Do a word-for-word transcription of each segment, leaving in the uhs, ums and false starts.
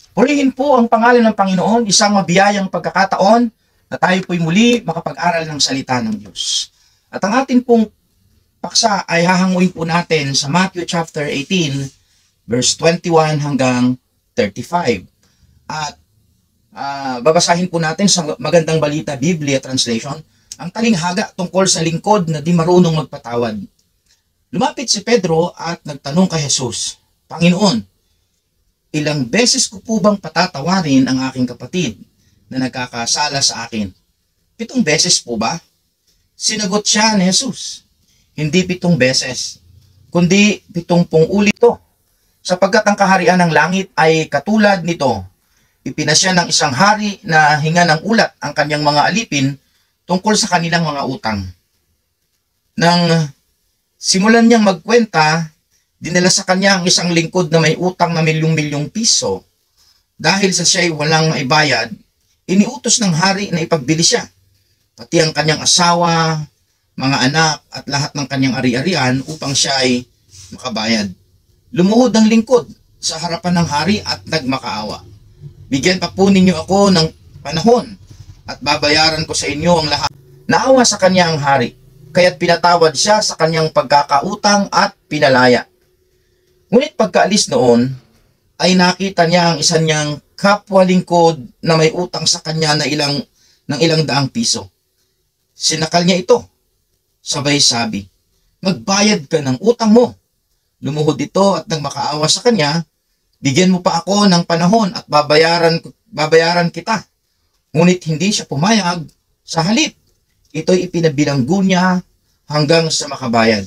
Purihin po ang pangalan ng Panginoon, isang mabiyayang pagkakataon na tayo po'y muli makapag-aral ng salita ng Diyos. At ang atin pong paksa ay hahanguin po natin sa Matthew chapter eighteen, verse twenty-one hanggang thirty-five. At uh, babasahin po natin sa Magandang Balita Biblia Translation ang talinghaga tungkol sa lingkod na di marunong magpatawad. Lumapit si Pedro at nagtanong kay Jesus, Panginoon, ilang beses ko po bang patatawarin ang aking kapatid na nagkakasala sa akin? Pitong beses po ba? Sinagot siya ni Jesus, hindi pitong beses, kundi pitong pung ulit to. Sapagkat ang kaharian ng langit ay katulad nito. Ipinasya ng isang hari na hinga ng ulat ang kanyang mga alipin tungkol sa kanilang mga utang. Nang simulan niyang magkwenta, dinala sa kanya ang isang lingkod na may utang na milyong-milyong piso. Dahil sa siya'y walang maibayad, iniutos ng hari na ipagbili siya. Pati ang kanyang asawa, mga anak at lahat ng kanyang ari-arian upang siya ay makabayad. Lumuhod ang lingkod sa harapan ng hari at nagmakaawa. Bigyan pa po ninyo ako ng panahon at babayaran ko sa inyo ang lahat. Naawa sa kanya ang hari, kaya't pinatawad siya sa kanyang pagkakautang at pinalaya. Ngunit pagkaalis noon, ay nakita niya ang isa niyang kapwa lingkod na may utang sa kanya na ilang, ng ilang daang piso. Sinakal niya ito. Sabay sabi, magbayad ka ng utang mo. Lumuhod ito at nang makaawa sa kanya, bigyan mo pa ako ng panahon at babayaran, babayaran kita. Ngunit hindi siya pumayag. Sa halip, ito'y ipinabilanggo niya hanggang sa makabayad.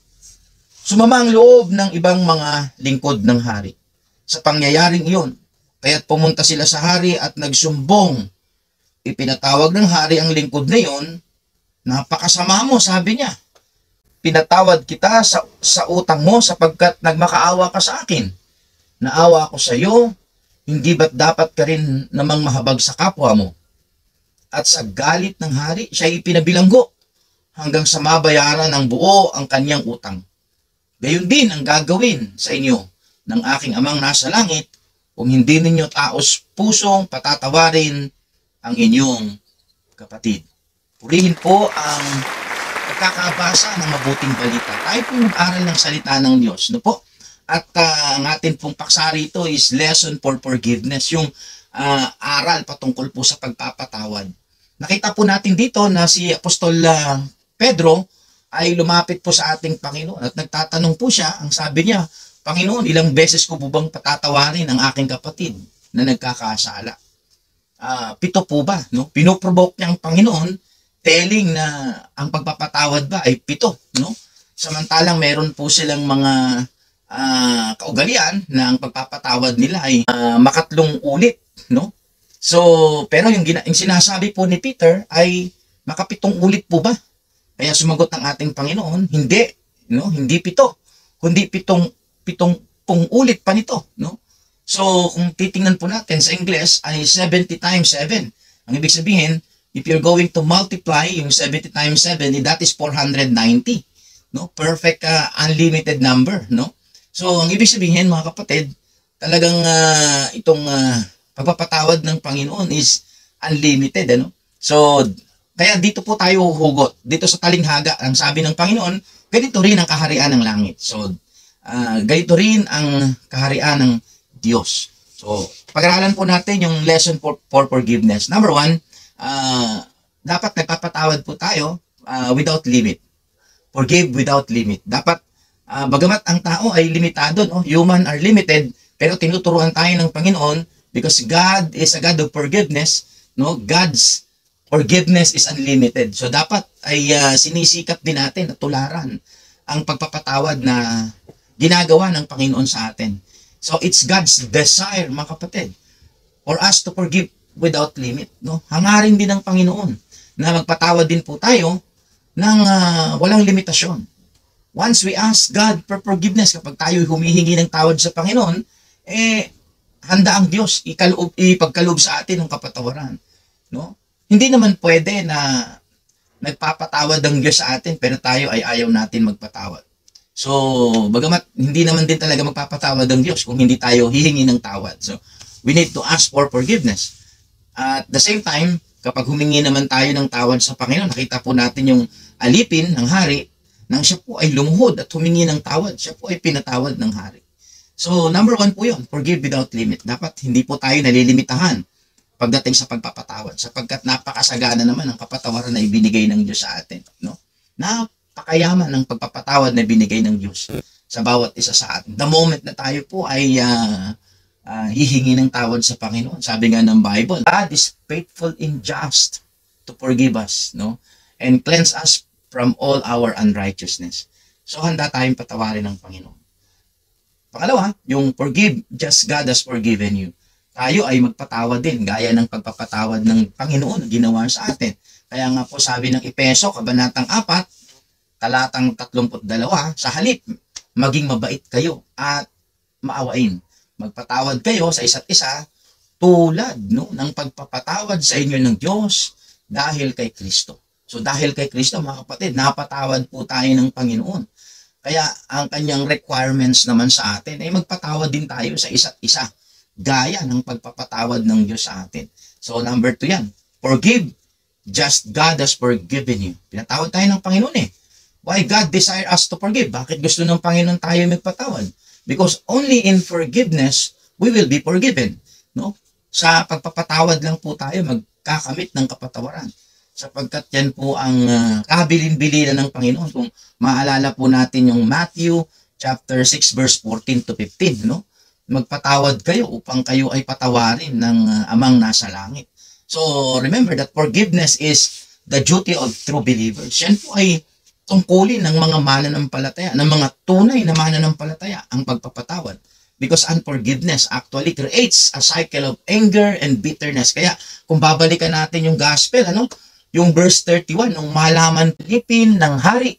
Sumama ang loob ng ibang mga lingkod ng hari sa pangyayaring iyon. Kaya't pumunta sila sa hari at nagsumbong. Ipinatawag ng hari ang lingkod na iyon. Napakasama mo, sabi niya. Pinatawad kita sa, sa utang mo sapagkat nagmakaawa ka sa akin. Naawa ako sa iyo, hindi ba't dapat ka rin namang mahabag sa kapwa mo? At sa galit ng hari, siya ipinabilanggo hanggang sa mabayaran ng buo ang kanyang utang. Gayon din ang gagawin sa inyo ng aking amang nasa langit kung hindi ninyo taos pusong patatawarin ang inyong kapatid. Purihin po ang pagkakabasa ng mabuting balita. Tayo po mag-aral ng salita ng Diyos. No po? At uh, ang atin pong paksa rito is lesson for forgiveness, yung uh, aral patungkol po sa pagpapatawad. Nakita po natin dito na si Apostol uh, Pedro ay lumapit po sa ating Panginoon at nagtatanong po siya, ang sabi niya, Panginoon, ilang beses ko po bang patatawarin ang aking kapatid na nagkakasala? Uh, pito po ba? No? Pinoprovoke niya ang Panginoon, telling na ang pagpapatawad ba ay pito. No? Samantalang meron po silang mga uh, kaugalian na ang pagpapatawad nila ay uh, makatlong ulit. No? So, pero yung, yung sinasabi po ni Peter ay makapitong ulit po ba? Kaya sumagot ng ating Panginoon, hindi, no? Hindi pito, kundi pitong pitong pung ulit pa nito, no? So, kung titingnan po natin sa English ay seventy times seven. Ang ibig sabihin, if you're going to multiply yung seventy times seven, that is four hundred ninety, no? Perfect uh, unlimited number, no? So, ang ibig sabihin, mga kapatid, talagang uh, itong uh, pagpapatawad ng Panginoon is unlimited, ano? So, kaya dito po tayo hugot. Dito sa talinghaga, ang sabi ng Panginoon, ganito rin ang kaharian ng langit. So, uh, ganito rin ang kaharian ng Diyos. So, pag-aralan po natin yung lesson for, for forgiveness. Number one, uh, dapat nagpapatawad po tayo uh, without limit. Forgive without limit. Dapat, uh, bagamat ang tao ay limitado, no? Human are limited, pero tinuturuan tayo ng Panginoon because God is a God of forgiveness, no? God's forgiveness is unlimited. So dapat ay uh, sinisikap din natin at tularan ang pagpapatawad na ginagawa ng Panginoon sa atin. So it's God's desire, mga kapatid, for us to forgive without limit. No? Hangarin din ng Panginoon na magpatawad din po tayo ng uh, walang limitasyon. Once we ask God for forgiveness, kapag tayo humihingi ng tawad sa Panginoon, eh, handa ang Diyos ikaloob, ipagkaloob sa atin ng kapatawaran. No? Hindi naman pwede na nagpapatawad ang Diyos sa atin pero tayo ay ayaw natin magpatawad. So, bagamat hindi naman din talaga magpapatawad ang Diyos kung hindi tayo hihingi ng tawad. So, we need to ask for forgiveness. At the same time, kapag humingi naman tayo ng tawad sa Panginoon, nakita po natin yung alipin ng hari, nang siya po ay lumuhod at humingi ng tawad, siya po ay pinatawad ng hari. So, number one po yun, forgive without limit. Dapat hindi po tayo nalilimitahan pagdating sa pagpapatawad, sapagkat napakasagana naman ang kapatawaran na ibinigay ng Diyos sa atin. No? Napakayaman ng pagpapatawad na ibinigay ng Diyos sa bawat isa sa atin. The moment na tayo po ay uh, uh, hihingi ng tawad sa Panginoon, sabi nga ng Bible, God is faithful and just to forgive us, no? And cleanse us from all our unrighteousness. So, handa tayong patawarin ng Panginoon. Pangalawa, yung forgive, just God has forgiven you. Tayo ay magpatawad din, gaya ng pagpapatawad ng Panginoon na ginawa sa atin. Kaya nga po sabi ng Epeso, Kabanatang apat, talatang tatlumpu't dalawa, sa halip, maging mabait kayo at maawain. Magpatawad kayo sa isa't isa tulad no, ng pagpapatawad sa inyo ng Diyos dahil kay Kristo. So dahil kay Kristo, mga kapatid, napatawad po tayo ng Panginoon. Kaya ang kanyang requirements naman sa atin ay magpatawad din tayo sa isa't isa. Gaya ng pagpapatawad ng Diyos sa atin. So number two yan. Forgive, just God has forgiven you. Pinatawad tayo ng Panginoon eh. Why God desire us to forgive? Bakit gusto ng Panginoon tayo magpatawad? Because only in forgiveness, we will be forgiven. No? Sa pagpapatawad lang po tayo magkakamit ng kapatawaran. Sapagkat yan po ang uh, kabilin-bilinan ng Panginoon. Kung maalala po natin yung Matthew chapter six verse fourteen to fifteen, no? Magpatawad kayo upang kayo ay patawarin ng uh, amang nasa langit. So remember that forgiveness is the duty of true believers. Yan po ay tungkulin ng mga mananampalataya, ng mga tunay na mananampalataya, ang pagpapatawad. Because unforgiveness actually creates a cycle of anger and bitterness. Kaya kung babalikan natin yung gospel, ano? Yung verse thirty-one, nung malaman Pilipin ng hari,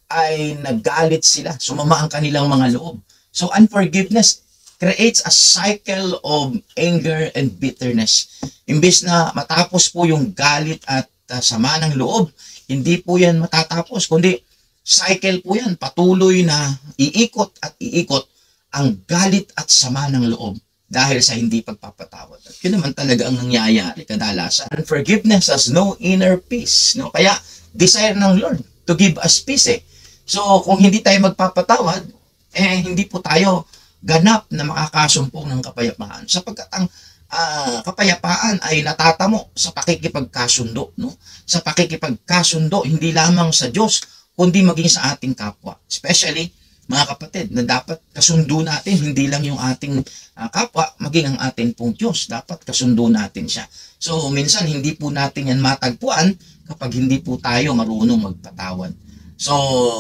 ay naggalit sila. Sumama ang kanilang mga loob. So unforgiveness creates a cycle of anger and bitterness. Imbes na matapos po yung galit at uh, sama ng loob, hindi po yan matatapos, kundi cycle po yan. Patuloy na iikot at iikot ang galit at sama ng loob dahil sa hindi pagpapatawad. At yun naman talaga ang nangyayari kadalasan. Unforgiveness has no inner peace. No? Kaya desire ng Lord to give us peace eh. So kung hindi tayo magpapatawad, eh hindi po tayo ganap na makakasumpong ng kapayapaan. Sapagkat ang uh, kapayapaan ay natatamo sa pakikipagkasundo. No? Sa pakikipagkasundo, hindi lamang sa Diyos, kundi maging sa ating kapwa. Especially, mga kapatid, na dapat kasundo natin, hindi lang yung ating uh, kapwa, maging ang ating pong Diyos. Dapat kasundo natin siya. So, minsan, hindi po natin yan matagpuan kapag hindi po tayo marunong magpatawad. So,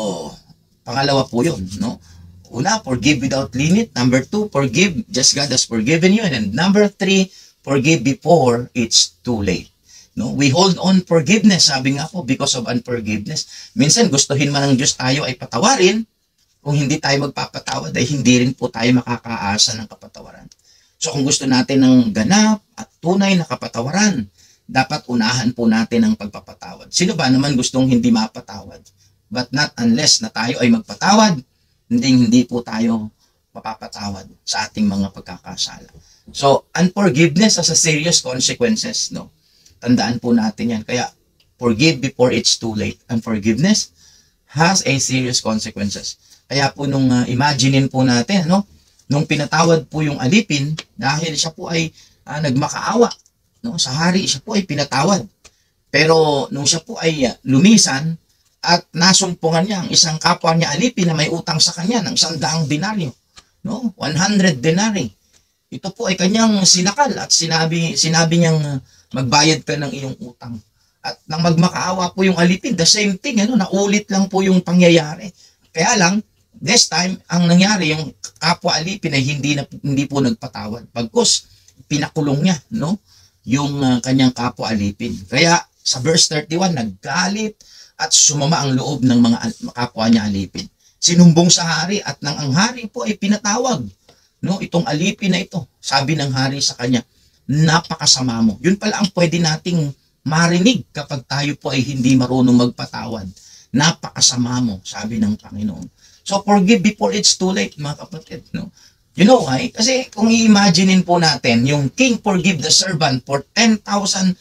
pangalawa po yun, no? Una, forgive without limit. Number two, forgive just God has forgiven you. And then number three, forgive before it's too late. No? We hold on forgiveness, sabi nga po, because of unforgiveness. Minsan, gustuhin man ng Diyos tayo ay patawarin. Kung hindi tayo magpapatawad, ay hindi rin po tayo makakaasa ng kapatawaran. So kung gusto natin ng ganap at tunay na kapatawaran, dapat unahan po natin ang pagpapatawad. Sino ba naman gustong hindi mapatawad? But not unless na tayo ay magpatawad, hindi hindi po tayo mapapatawad sa ating mga pagkakasala. So unforgiveness has a serious consequences. No? Tandaan po natin yan. Kaya forgive before it's too late. Unforgiveness has a serious consequences. Kaya po nung uh, imaginein po natin, no? Nung pinatawad po yung alipin, dahil siya po ay uh, nagmakaawa, no? Sa hari, siya po ay pinatawad. Pero nung siya po ay uh, lumisan at nasumpungan niya ang isang kapwa niya alipin na may utang sa kanya ng isang daang denaryo, no? one hundred denari. Ito po ay kanyang sinakal at sinabi, sinabi niyang uh, magbayad ka ng iyong utang. At nang magmakaawa po yung alipin, the same thing, ano? Naulit lang po yung pangyayari. Kaya lang, this time, ang nangyari, yung kapwa alipin ay hindi, na, hindi po nagpatawad. Pagkus, pinakulong niya, no? Yung uh, kanyang kapwa alipin. Kaya, sa verse thirty-one, naggalit at sumama ang loob ng mga kapwa niya alipin. Sinumbong sa hari at nang ang hari po ay pinatawag, no? Itong alipin na ito, sabi ng hari sa kanya, napakasama mo. Yun pala ang pwede nating marinig kapag tayo po ay hindi marunong magpatawad. Napakasama mo, sabi ng Panginoon. So forgive before it's too late, mga kapatid. No? You know why? Kasi kung i-imaginein po natin, yung king forgive the servant for ten thousand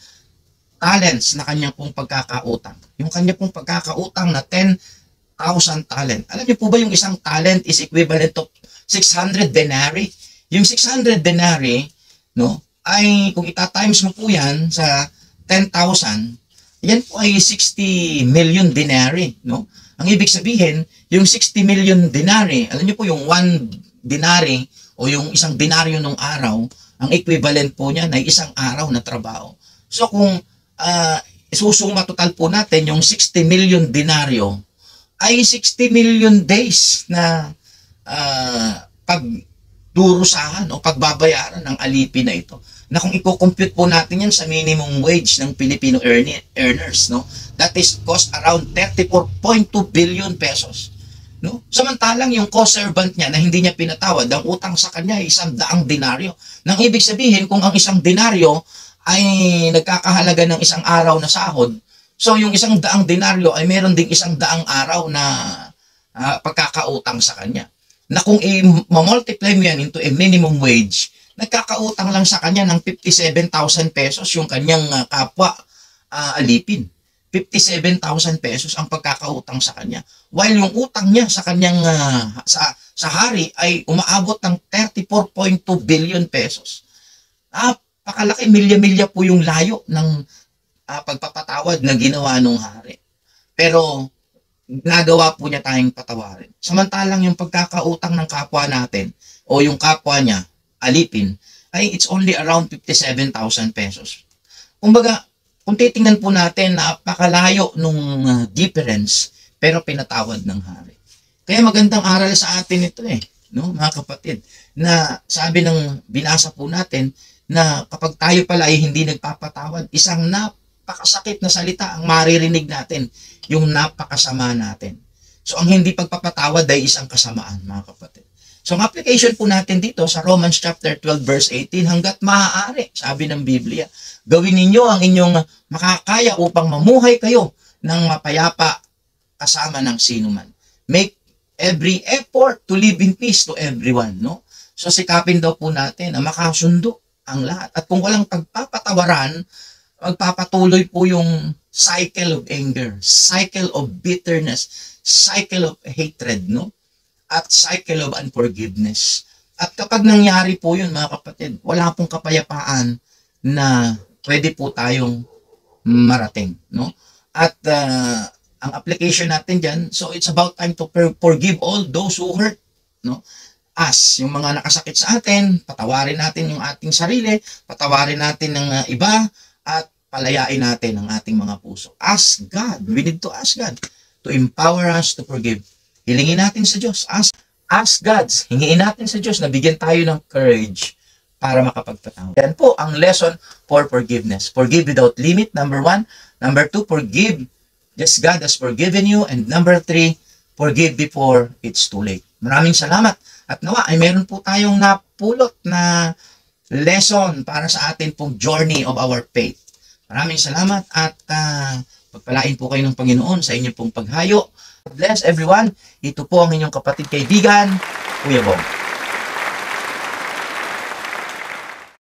talents na kanya pong pagkakautang. Yung kanya pong pagkakautang na ten thousand talent. Alam niyo po ba yung isang talent is equivalent to six hundred denarii? Yung six hundred denarii, no, ay kung ita-times mo po yan sa ten thousand, yan po ay sixty million denarii, no? Ang ibig sabihin, yung sixty million denarii, alam niyo po yung one denari o yung isang denaryo ng araw, ang equivalent po niya ay isang araw na trabaho. So kung uh, isusuma total po natin yung sixty million denaryo ay sixty million days na uh, pagdurusahan o pagbabayaran ng alipin na ito. Na kung i-compute po natin yan sa minimum wage ng Filipino earners, no? That is cost around thirty-four point two billion pesos. No? Samantalang yung co-servant niya na hindi niya pinatawad, ang utang sa kanya ay isang daang denaryo. Nang ibig sabihin, kung ang isang denaryo ay nagkakahalaga ng isang araw na sahod, so yung isang daang denaryo ay meron ding isang daang araw na uh, pagkakautang sa kanya. Na kung i-multiply mo yan into a minimum wage, nagkakautang lang sa kanya ng fifty-seven thousand pesos yung kanyang uh, kapwa uh, alipin. fifty-seven thousand pesos ang pagkakautang sa kanya. While yung utang niya sa kanyang uh, sa, sa hari ay umaabot ng thirty-four point two billion pesos. Napakalaki, milya-milya po yung layo ng uh, pagpapatawad na ginawa ng hari. Pero nagawa po niya tayong patawarin. Samantalang yung pagkakautang ng kapwa natin o yung kapwa niya, alipin, ay it's only around fifty-seven thousand pesos. Kumbaga, kung titingnan po natin, napakalayo nung uh, difference, pero pinatawad ng hari. Kaya magandang aral sa atin ito eh, no, mga kapatid, na sabi ng binasa po natin, na kapag tayo pala ay hindi nagpapatawad, isang napakasakit na salita ang maririnig natin, yung napakasama natin. So ang hindi pagpapatawad ay isang kasamaan, mga kapatid. So ang application po natin dito sa Romans chapter twelve verse eighteen, hanggat maaari, sabi ng Biblia, gawin ninyo ang inyong makakaya upang mamuhay kayo ng mapayapa kasama ng sinuman. Make every effort to live in peace to everyone, no? So sikapin daw po natin na makasundo ang lahat. At kung walang pagpapatawaran, magpapatuloy po yung cycle of anger, cycle of bitterness, cycle of hatred, no? At cycle of unforgiveness. At kapag nangyari po yun, mga kapatid, wala pong kapayapaan na pwede po tayong marating, no? At uh, ang application natin dyan, so it's about time to forgive all those who hurt, no? As, yung mga nakasakit sa atin, patawarin natin yung ating sarili, patawarin natin ng uh, iba, at palayain natin ang ating mga puso. Ask God. We need to ask God to empower us to forgive. Hilingin natin sa Diyos. Ask, ask God. Hingiin natin sa Diyos na bigyan tayo ng courage para makapagpatawad. Yan po ang lesson for forgiveness. Forgive without limit, number one. Number two, forgive just God has forgiven you. And number three, forgive before it's too late. Maraming salamat. At nawa ay meron po tayong napulot na lesson para sa atin pong journey of our faith. Maraming salamat at uh, pagpalain po kayo ng Panginoon sa inyong pong paghayo. God bless everyone. Ito po ang inyong kapatid kaibigan, Kuya Bong.